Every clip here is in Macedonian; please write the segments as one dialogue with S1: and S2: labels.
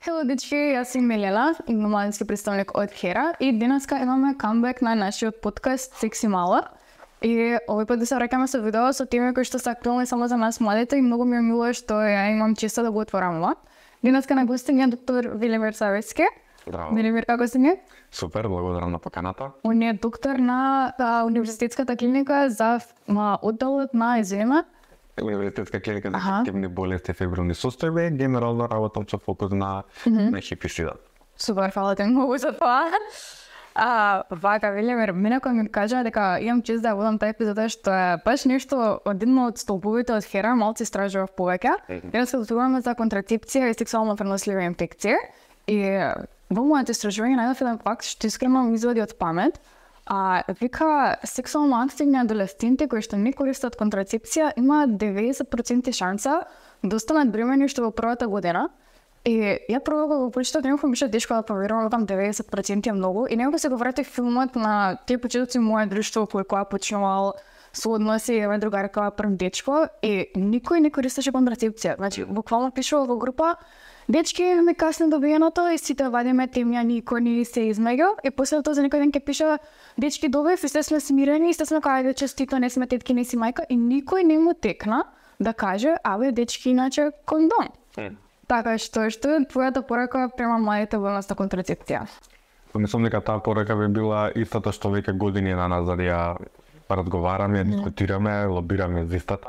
S1: Хело, дечки, јас сум Милена, младински представник од Хера и денеска имаме камбек на нашиот подкаст Секси мала. И овој пат да се враќаме со видео со теми кои што се актуелни само за нас младите и многу ми е мило што ја имам честа да го отворам ова. Денеска на гостин е доктор Велимир Савецки.
S2: Здраво.
S1: Велимир, како си ми?
S2: Супер, благодарам на поканата.
S1: Он е доктор на Универзитетската клиника за одделот на езема.
S2: Универзитетска клиника за инфективни болести и фебрилни состојби, генерално работам со фокус на ХИВ и СИДА.
S1: Супер, фала ти многу за тоа. Вака, Велимир, мене кој ми кажа дека имам чест да водам тај епизод, што е баш нешто од едно од столбовите од Хера, малку истражував повеќе. Денеска зборуваме за контрацепција и сексуално преносливи инфекции. И во моето истражување најдов еден факт што искрено ми извади од памет. Вика, сексуално активни адолесценти кои што не користат контрацепција има 90% шанса да останат бремени што во првата година. И ја прво го прочитав, некако ми беше тешко да поверувам, там 90% е многу. И некако се го вратив филмот на тие почетоци моје друштво кој почнувал со односи, еве другарка прв дечко и никој не користеше контрацепција. Значи, буквално пишува во група: дечки, имаме касно добиеното и сите вадиме темјани икони се измеѓу. И после тоа за некој ден ќе пише: дечки, добив и се сме смирени и се сме кај честито, не сме тетки, не си мајка. И никој не му текна да каже: абе, дечки, иначе кондом. Така што е твојата порака према младите во однос на контрацепција?
S2: Мислам дека таа порака би била истата што веќе години на назад ја разговараме, дискутираме, лобираме за истата.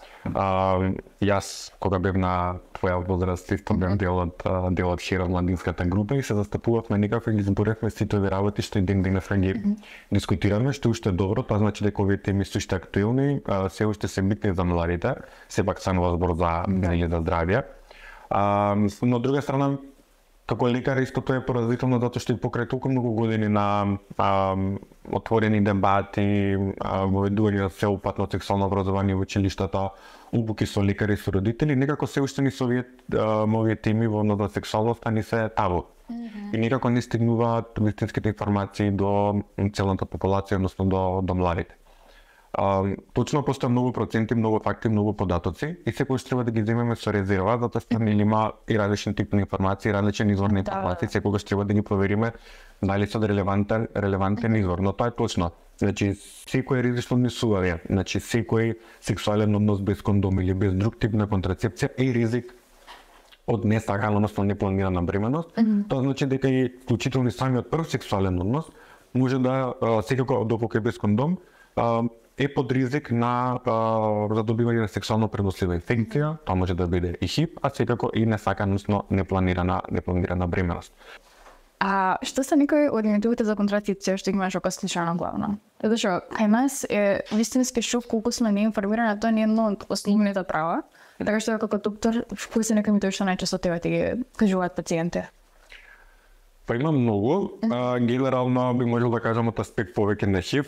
S2: Јас кога бев на твоја возраст исто бев дел од Хера младинската група и се застапувавме некако и ги зборевме сите овие работи што и ден денес ги дискутираме, што уште е добро, тоа значи дека овие теми се уште актуелни, се уште се битни за младите, сепак станува збор за здравје. Но од друга страна, како лекар исто тоа е поразително затоа што и покрај толку многу години на отворени дебати, воведување на сеопатно сексуално образование во училиштата, обуки со лекари и со родители, некако се уште ни со овие теми во однос на сексуалноста ни се табу. И некако не стигнуваат вистинските информации до целата популација, односно до младите. Точно постоја многу проценти, многу факти, многу податоци и секој треба да ги земеме со резерва, затоа што има и различни типни информации, различен извор на информации, секогаш треба да ги провериме дали се релевантен извор, но тоа е точно. Значи, секој е ризично однесување, значи секој сексуален однос без кондом или без друг тип на контрацепција е ризик од несакана, односно непланирана бременост. Тоа значи дека и вклучително самиот прв сексуален однос може да секако доколку е без кондом е под ризик на задобивање на сексуално пренослива инфекција, тоа може да биде и ХИВ, а секако и несакана, односно непланирана бременост.
S1: Што се некои од методите за контрацепција што имаш ока слушана главна? Затоа што кај нас е вистински шок колку сме неинформирани, тоа не е едно од основните права. Така што како доктор, кои се некои методи што најчесто тебе ти ги кажуваат пациенти?
S2: Па има многу, генерално би можел да кажам од аспект повеќе на ХИВ.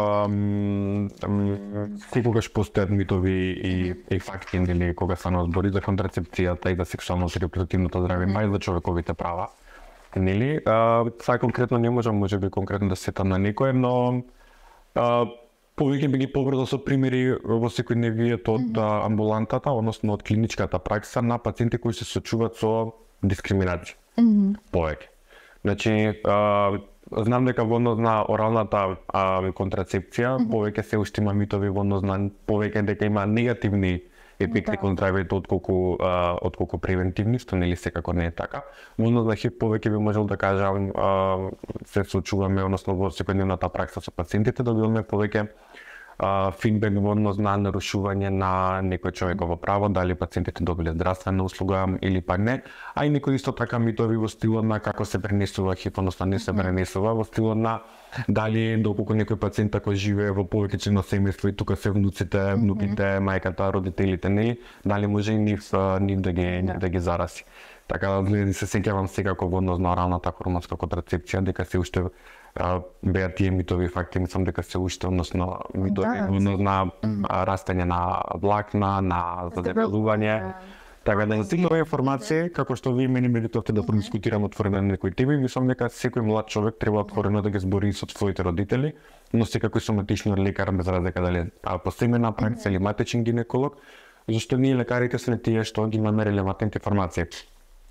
S2: Секогаш постојат митови и факти, или кога станува збори за контрацепцијата и за сексуалното и репродуктивното здравје, па и за човековите права. Нели? Сега конкретно не можам, можеби конкретно да се сетам на некој, но повеќе би ги побрзал со примери во секојдневието од амбулантата, односно од клиничката пракса на пациенти кои се соочуваат со дискриминација. Повеќе. Значи, знам дека во однос на оралната контрацепција, повеќе се уште има митови во однос на повеќе дека има негативни ефекти кон здравјето отколку превентивни, што нели секако не е така. Во однос на ХИВ повеќе би можел да кажам се соочуваме, односно во секојдневната пракса со пациентите, добиваме повеќе фидбек во однос на нарушување на некој човеково право, дали пациентите добиле здравствена услуга или па не, а и некои исто така митови во стилот на како се пренесува ХИВ, односно не се пренесува, во стилот на дали доколку некој пациент ако живее во повеќе члено семејство и тука се внуците, внуките, мајката, родителите, нели, дали може и нив да ги зарази. Така да се сеќавам секако во однос на оралната хормонска контрацепција дека се уште беа тие митови факти, мислам дека се уште односно митови во однос на растење на влакна, на задебелување. Така да за тие информации, како што вие мене ме ритовте да продискутирам отворено на некои теми, мислам дека секој млад човек треба отворено да ги збори со своите родители, но секако соматичниот лекар без разлика дали по семејна пракса или матичен гинеколог, зашто ние лекарите сме тие што ги имаме релевантните информации.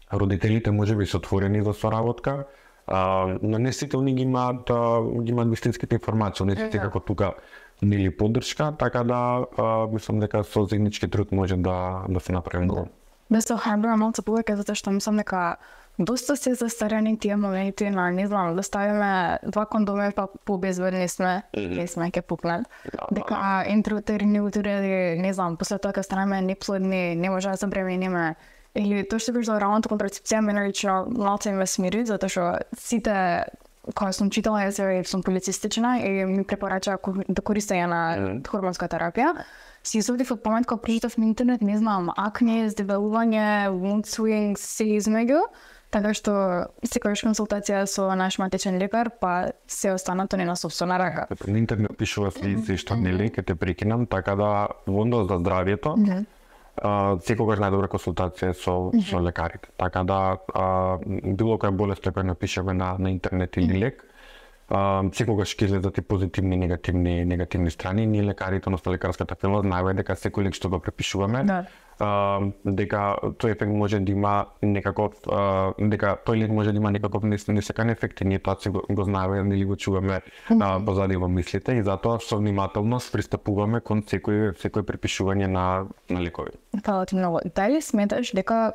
S2: родителите можеби се отворени за соработка, но не сите они ги имаат вистинските информации, не сите како тука нели поддршка, така да мислам дека со заеднички труд може да се направи многу.
S1: Да се охрабрувам малку повеќе затоа што мислам дека доста се застарени тие моменти на, не знам, да ставиме 2 кондоми па побезбедни сме, не сме ќе пукнат. Дека интраутерини утре, не знам, после тоа кога станеме неплодни, не може да се бремениме. Или тоа што кажеш за оралната контрацепција, мене лично малце ме смири, затоа што сите кога сум читала, јас сум полицистична и ми препорача да користење на хормонска терапија. Си изодив од памет кога прочитав на интернет, не знам, акне, издебелување, mood swings, се измеѓу, така што секогаш консултација со наш матичен лекар, па се останато не на собствена рака.
S2: На интернет пишува се што нели ќе те прекинам, така да вондо за здравието. Секогаш најдобра консултација со лекарите. Така да било која болест која напишеме на интернет или лек, секогаш ќе излезат и позитивни и негативни страни. Ние лекарите, односно лекарската фирма, знаеме дека секој лек што го препишуваме, дека тој ефект може да има некаков, дека тој лек може да има некаков несакан ефект, и ние тоа го знаеме или го чуваме позади во мислите, и затоа со внимателност пристапуваме кон секој препишување на лекови.
S1: Фала ти многу. Дали сметаш дека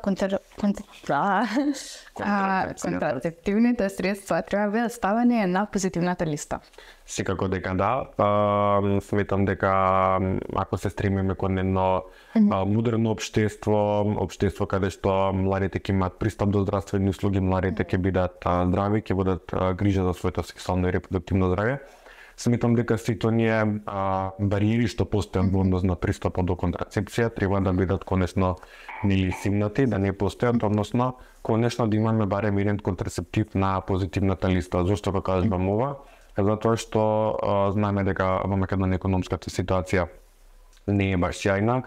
S1: контрацептивните средства треба да бидат ставени на позитивната листа?
S2: Секако дека да. Сметам дека ако се стремиме кон едно модерно општество каде што младите ќе имаат пристап до здравствени услуги, младите ќе бидат здрави, ќе водат грижа за своето сексуално и репродуктивно здравје. Сметам дека сите оние бариери што постојат во однос на пристапот до контрацепција треба да бидат конечно нели симнати, да не постојат, односно конечно да имаме барем еден контрацептив на позитивната листа. Зошто го кажувам ова? Затоа што знаеме дека во Македонија економската ситуација не е баш sjajна,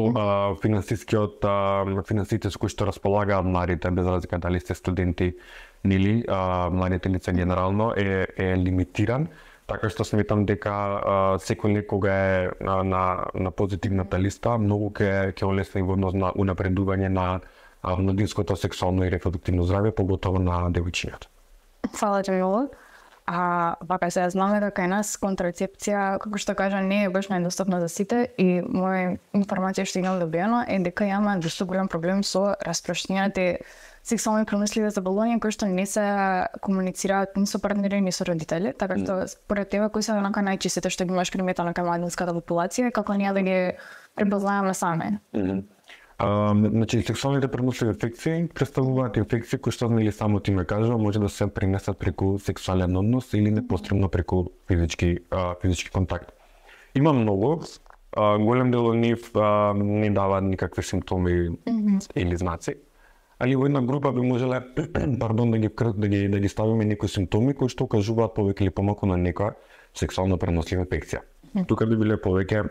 S2: финансите со кои што располагаат младите, без разлика дали сте студенти или младите лица генерално е лимитиран, така што сметам дека секој лек кога е на позитивната листа многу ќе олесни во однос на унапредување на младинското сексуално и репродуктивно здравје, поготово на девојчињата.
S1: Фала ти многу. Вака се знаме дека кај нас контрацепција, како што кажа, не е баш најдостапна за сите, и моја информација што имам добиено е дека имаме доста голем проблем со распространените сексуално преносливи заболувања кои што не се комуницираат ни со партнери ни со родители, така што според тебе кои се онака најчистите што ги имаш приметено кај младинската популација, како ние да ги препознаваме сами?
S2: Значи, сексуалните преносливи инфекции представуваат инфекции кои што нели самото име кажува може да се пренесат преку сексуален однос или непосредно преку физички контакт. Има многу, голем дел од нив не даваат никакви симптоми или знаци, али во една група би можеле да ги ставиме некои симптоми кои што укажуваат повеќе или помалку на некоја сексуално пренослива инфекција. Тука би биле повеќе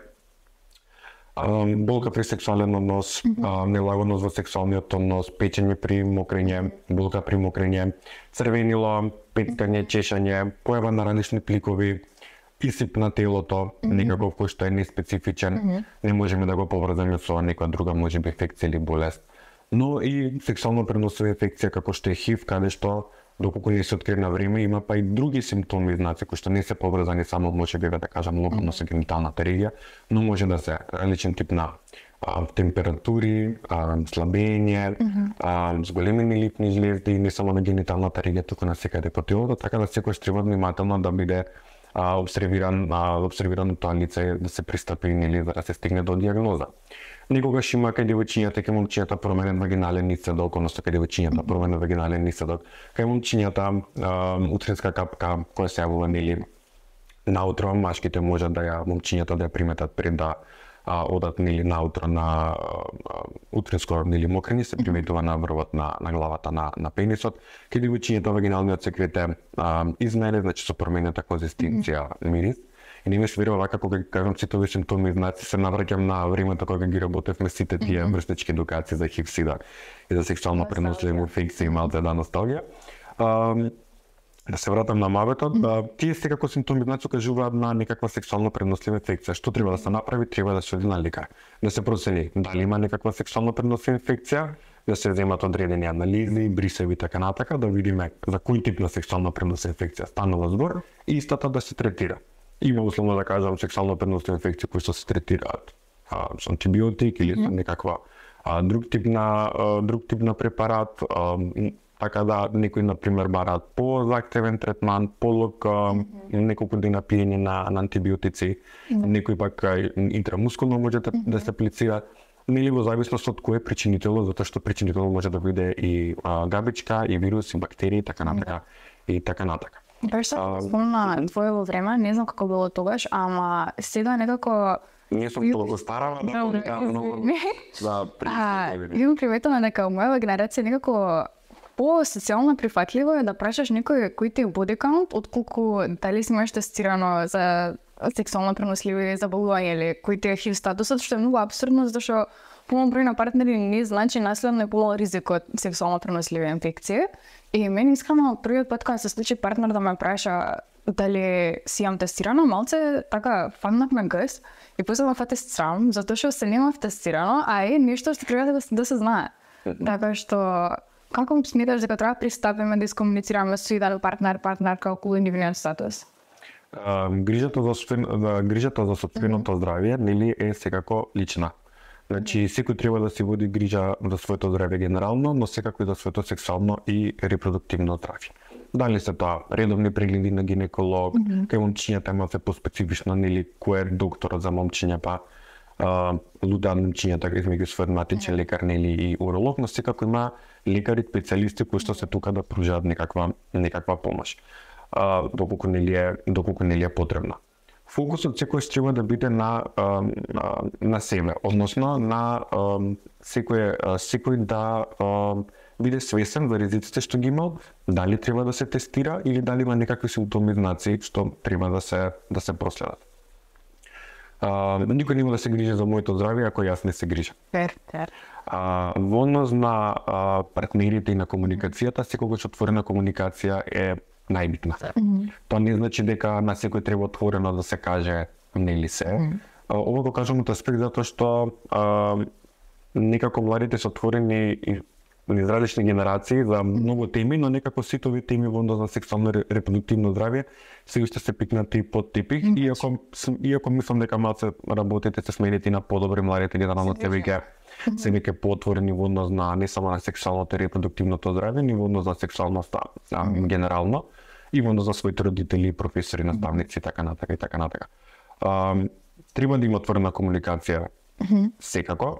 S2: болка при сексуален однос, нелагодност во сексуалниот однос, печење при мокрење, болка при мокрење, црвенило, петкање, чешање, појава на ранични пликови, исип на телото, некаков кој што е неспецифичен, не можеме да го поврзаме со некоја друга можеби инфекција или болест. Но и сексуално преносива инфекција како што е ХИВ, каде што доколку не се открие на време, има па и други симптоми и знаци кои што не се поврзани само можеби да кажам локално со гениталната регија, но може да се различен тип на температури, слабење, зголемени липни жлезди, не само на гениталната регија, туку на секаде по телото, така да секој треба внимателно да биде обсервирано тоа лице, да се пристапи или да се стигне до дијагноза. Некогаш има кај девојчињата, кај момчињата променет вагинален ниседок, односно кај девојчињата променет вагинален ниседок, кај момчињата утринска капка која се јавува нели наутро, машките можат да ја момчињата да ја приметат пред да одат нели наутро на утринско нели мокрење, се приметува на врвот на главата на пенисот. Кај девојчињата вагиналниот секрет е изменет, значи со променета конзистенција, мирис. И не ми се верува вака кога кажам сите овие симптоми и знаци, се навраќам на времето кога ги работевме сите тие врстички едукации за ХИВ, СИДА и за сексуално преносливи инфекции, малце да носталгија. Да се вратам на мавето, тие секако симптоми знаци кажуваат на некаква сексуално пренослива инфекција. Што треба да се направи? Треба да се оди на лекар, да се процени дали има некаква сексуално пренослива инфекција, да се земат одредени анализи, брисеви така натака, да видиме за кој тип на сексуално преносна инфекција станува збор и истата да се третира. Има условно да кажам сексуално преносни инфекции кои што се третираат со антибиотик или со некаква друг тип на препарат, така да некои на пример бараат по-захтевен третман, полог неколку дена пиење на антибиотици, некои пак интрамускулно може да се аплицираат. Нели во зависност од кој е причинителот, затоа што причинителот може да биде и габичка, и вирус, и бактерии, така натака, и така натака.
S1: Баш се спомна твоево време, не знам како било тогаш, ама сега некако
S2: Не сум толку стара, да, многу за
S1: имам приметено дека мојава генерација некако по-социјално прифатливо е да прашаш некој кој ти е боди каунт, отколку дали си имаш тестирано за сексуално преносливи заболувања или кој ти е HIV статусот, што е многу апсурдно, затоа што полен број на партнери не значи наследно е полен ризик од сексуално преносливи инфекции. И мене искрено првиот пат кога се случи партнер да ме праша дали си имам тестирано, малце така фаннав ме гъс и после ме фате срам, затоа што се немав тестирано, а е нешто што треба да се знае. Така што како смяташ дека треба пристапиме да искомуницираме со еден партнерка околу нивниот статус?
S2: Грижата за сопственото здравје нели е секако лична. Значи секој треба да си води грижа за своето здравје генерално, но секако и за своето сексуално и репродуктивно здравје. Дали се тоа редовни прегледи на гинеколог, кај момчињата има се поспецифично нели кој е докторот за момчиња, па луѓе момчињата измеѓу својот матичен лекар нели и уролог, но секако има лекари специјалисти кои што се тука да пружаат некаква помош. Доколку нели е потребна. Фокусот секојаш треба да биде на себе, односно на секој да биде свесен за ризиците што ги имал, дали треба да се тестира или дали има некакви симптоми, знаци што треба да се проследат. Никој нема да се грижи за моето здравје ако јас не се грижам. Во однос на партнерите и на комуникацијата, секогаш отворена комуникација е најбитна. Тоа не значи дека на секој треба отворено да се каже нели се. Ова го кажам од аспект затоа што некако младите се отворени низ различни генерации за многу теми, но некако сите овие теми во однос на сексуално репродуктивно здравје се уште се пикнати под тепих, иако мислам дека малце работите се смените на подобри младите генерално се веќе поотворени во однос на не само на сексуалното и репродуктивното здравје, но во однос на сексуалноста генерално и во однос на своите родители, професори, наставници, така натака. Треба да има отворена комуникација секако.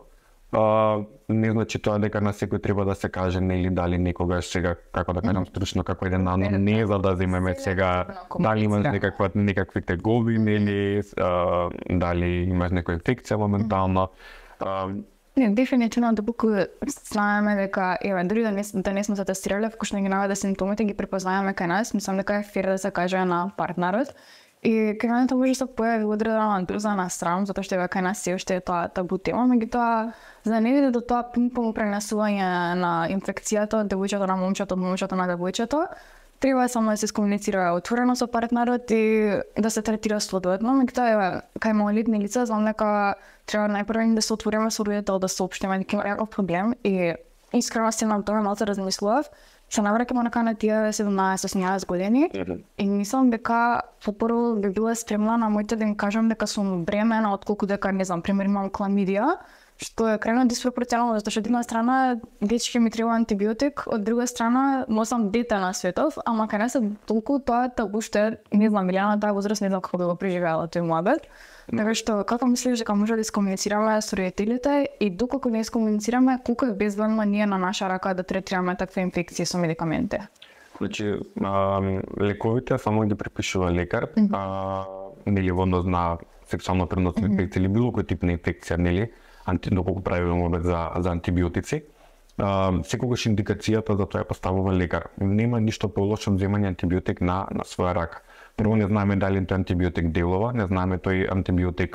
S2: Не значи тоа дека на секој треба да се каже нели дали некогаш сега, како да кажам стручно, како еден не за да земеме сега дали имаш некакви тегови нели, дали имаш некоја инфекција моментално.
S1: Не, дефинитивно доколку знаеме дека дури да не сме се тестирале, вкушно ги наведе симптомите, ги препознаеме кај нас, мислам дека е фер да се каже на партнерот. И кај мене може да се појави одредена доза на срам, затоа што кај нас се уште е тоа табу тема, меѓутоа за да не биде до тоа пинг-понг пренесување на инфекцијата од девојчето на момчето, од момчето на девојчето, треба само да се скомуницира отворено со партнерот и да се третира соодветно. Меѓутоа кај малолетни лица знам дека треба најпрво да се отвориме со родител, да соопштиме дека има некој проблем и искрено си на тоа малце размислував. Се навраќам на тие 17-18 години и мислам дека попрво би била спремна на моите да им кажам дека сум бремена, отколку дека не знам, пример имам кламидија, што е крайно диспропорционално, затоа што од една страна дечки ми треба антибиотик, од друга страна носам дете на светов, ама кај нас е толку тоа табу што не знам, Илјана таа возраст не знам како би го преживеала тој муабет. Така што како мислиш дека може да искомуницираме со родителите и доколку не искомуницираме, колку е безбедно ние на наша рака да третираме такви инфекции со медикаменти?
S2: Значи, лековите само ги препишува лекар, нели во однос на сексуално преносни инфекции или било кој тип на инфекција, нели, доколку правиме мобет за антибиотици. Секогаш индикацијата за тоа е поставува лекар. Нема ништо полошо од земање антибиотик на своја рака. Прво не знаеме дали тој антибиотик делува, не знаеме тој антибиотик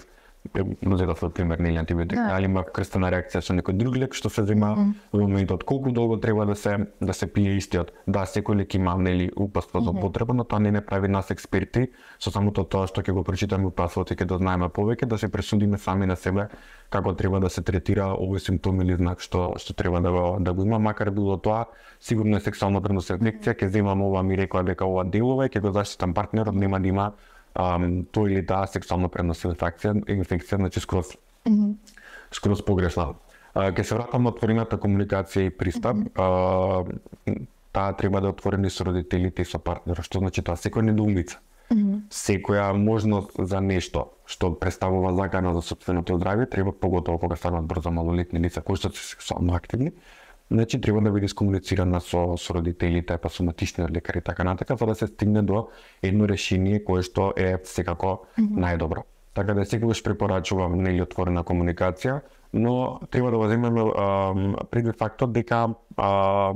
S2: за да се пример нели антибиотик, али има крстена реакција со некој друг лек што се зема во моментот, колку долго треба да се пие истиот. Да, секој лек има нели упатство за употреба, но тоа не прави нас експерти со самото тоа што ќе го прочитаме упатството и ќе дознаеме повеќе, да се пресудиме сами на себе како треба да се третира овој симптом или знак што треба да го има, макар било тоа сигурно е сексуално преносна инфекција, ќе земам ова, ми рекоа дека ова делува и ќе го заштитам партнерот, нема да има тој или таа сексуално преносна инфекција, значи скроз погрешна. Ќе се вратам на отворената комуникација и пристап. Таа треба да е отворена и со родителите и со партнерот, што значи тоа секоја недоумица. Секоја можност за нешто што представува закана за сопственото здравје, треба поготово кога станат брзо малолетни лица кои што се сексуално активни, значи треба да биде искомуницирана со родителите, па со матичниот лекар и така натака, за да се стигне до едно решение кое што е секако најдобро. Така да секогаш препорачувам нели отворена комуникација, но треба да го земеме предвид фактот дека па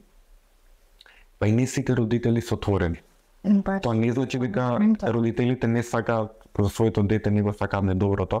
S2: и не сите родители се отворени. Тоа не значи дека родителите не сакаат за своето дете, не го сакаат недоброто.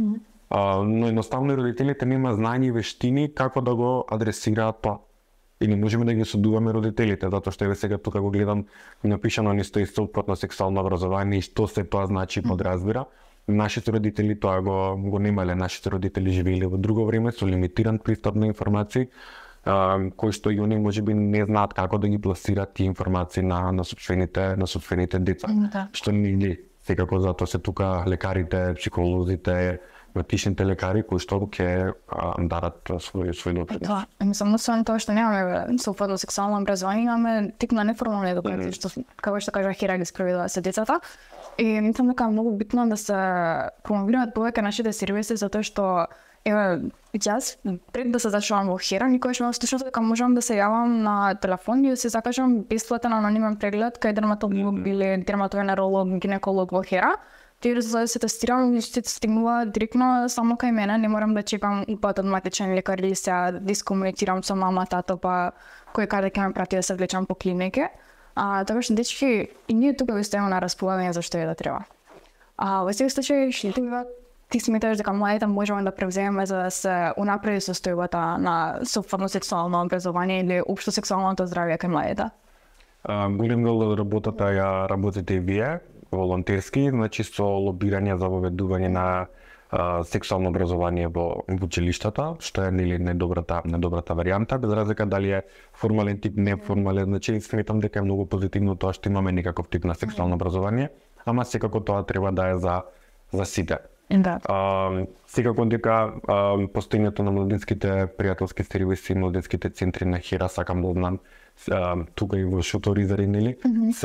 S2: Но едноставно родителите нема знаење и вештини како да го адресираат тоа. И не можеме да ги судуваме родителите, затоа што еве сега тука го гледам напишано нисто и супротно сексуално образование и што се тоа значи подразбира. Нашите родители тоа го немале, нашите родители живееле во друго време со лимитиран пристап на информации, кои што и они можеби не знаат како да ги пласираат тие информации на сопствените деца. Што ни секако затоа се тука лекарите, психолозите, матичните лекари кои што ќе дадат свој допринос.
S1: Тоа, мислам, освен тоа што немаме соопфатно сексуално образование, имаме тип на неформална едукација, што како што кажа Хера ги спроведува се децата. И мислам дека е многу битно да се промовираат повеќе нашите сервиси, затоа што еве јас пред да се зачувам во Хера, никогаш немам слушнато дека можам да се јавам на телефон и да се закажам бесплатен анонимен преглед кај дерматолог или дерматовенеролог, гинеколог во Хера. Тие да се тестирам и ще стигнува директно само кај мене, не морам да чекам упатот матичен лекар или сега да искомуницирам со мама, тато, па кој каде ќе ме прати да се влечам по клинике. Така што дечки и ние тука ви стоиме на располагање за што е да треба. Во секој случај ти сметаш дека младите можеме да превземеме за да се унапреди состојбата на соопфатно сексуално образование или општо сексуалното здравје кај младите?
S2: Голем дел од работата ја работите и вие, волонтерски, значи со лобирање за воведување на сексуално образование во училиштата, што е нели најдобрата варијанта, без разлика дали е формален тип, неформален, значи сметам дека е многу позитивно тоа што имаме некаков тип на сексуално образование, ама секако тоа треба да е за сите.
S1: Да.
S2: Секако дека постојањето на младинските пријателски сервиси, младинските центри на Хера, сакам да знам, тука и во Шуторизари, нели,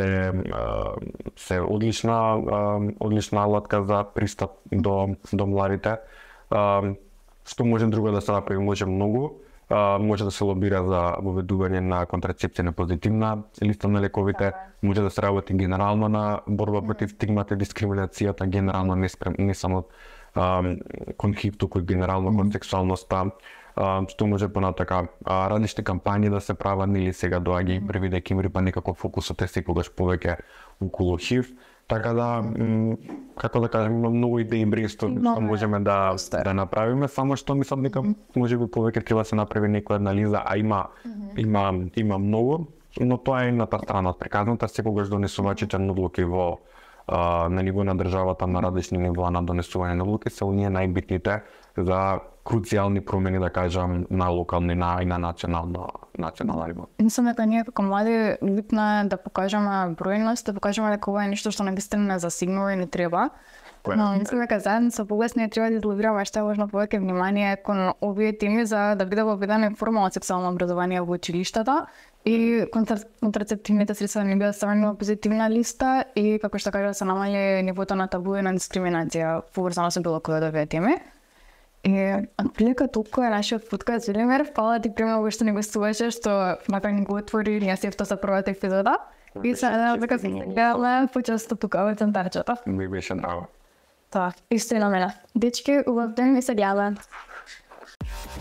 S2: се одлична алатка за пристап до младите. Што може друго да се направи? Може многу. Може да се лобира за воведување на контрацепција на позитивна листа на лековите, може да се работи генерално на борба против стигмата и дискриминацијата, генерално не само кон ХИВ, туку и генерално кон сексуалноста, што може понатака различни кампањи да се прават, или сега доаѓа и први декември, па некако фокусот е секогаш повеќе околу ХИВ. Така да, како да кажем, има многу идеи брейнсторм што можеме да направиме, само што мислам дека можеби повеќе треба да се направи некоја анализа, а има многу, но тоа е едната страна од приказната, секогаш донесувачите на одлуки на ниво на државата, на различни нивоа на донесување на одлуки се оние најбитните за круцијални промени, да кажам, на локални и на национална ниво.
S1: Мислам дека ние како млади битно е да покажеме бројност, да покажеме дека ова е нешто што навистина не засигнува и не треба. Но мислам дека заедно со поглас ние треба да излобираме што можно повеќе внимание кон овие теми за да биде воведено формално сексуално образование во училиштата и контрацептивните средства не бидат ставени на позитивна листа и како што кажа се намали нивото на табу и на дискриминација поврзано со било кој од овие теми. И отприлика толку е нашиот подкаст, Велимир, фала ти премногу што ни гостуваше, што макар ни го отвори јас за првата епизода. И се надевам дека се гледаме почесто тука во центарчето.
S2: Ми беше драго.
S1: Тоа, исто и на мене. Дечки, убав ден и се гледаме.